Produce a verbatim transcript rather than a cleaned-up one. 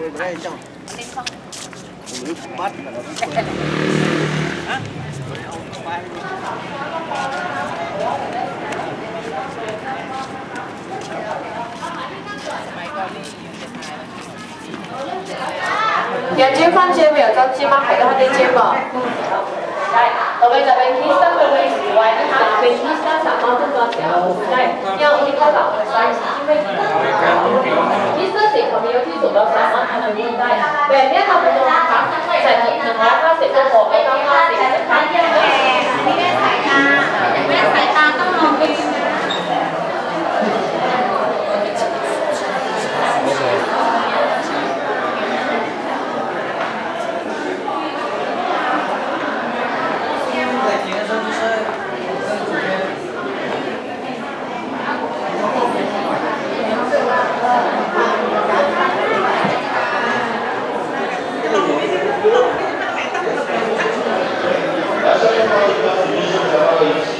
ไม่ได้จ้องหรือมัดฮะเอาไป眼睛放肩没有着急吗？抬到他的肩膀。ได้ต่อไปจะเป็นคิสตันบริเวณหัวนะคะเป็นคิสตันสามารถขึ้นตัวเสียได้ยังอีกข้อสามเป็นไซส์ที่ไม่ถึงคิสตันสีขมิ้นที่สุดเราสามารถทำแบบนี้ได้แบบนี้ทำเป็นตัวนะคะใส่ถุงหนึ่งร้อยห้าสิบก็พอไม่ต้องห้าสิบนะคะไม่ได้สายตาไม่ได้สายตาต้องมองไป来，这边帮一下，举一下，然后一起。